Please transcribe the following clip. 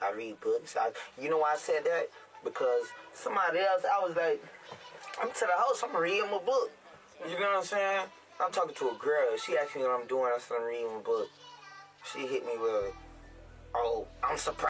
I read books. You know why I said that? Because somebody else, I was like, I'm to the host, I'm reading my book. You know what I'm saying? I'm talking to a girl. She asked me what I'm doing. I said I'm reading my book. She hit me with, oh, I'm surprised.